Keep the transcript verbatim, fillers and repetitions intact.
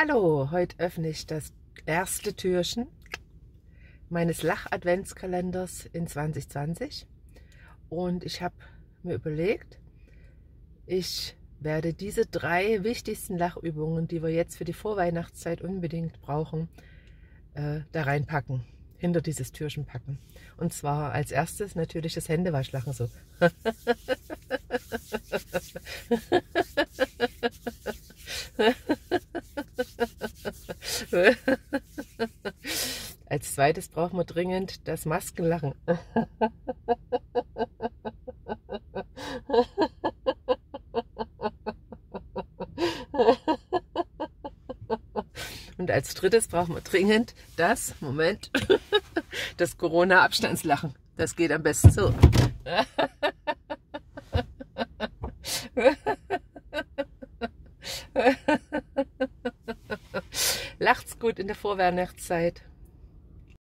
Hallo, heute öffne ich das erste Türchen meines Lach-Adventskalenders in zwanzig zwanzig und ich habe mir überlegt, ich werde diese drei wichtigsten Lachübungen, die wir jetzt für die Vorweihnachtszeit unbedingt brauchen, äh, da reinpacken, hinter dieses Türchen packen. Und zwar als erstes natürlich das Händewaschlachen so. Als zweites brauchen wir dringend das Maskenlachen. Und als drittes brauchen wir dringend das, Moment, das Corona-Abstandslachen. Das geht am besten so. Lacht's gut in der Vorweihnachtszeit.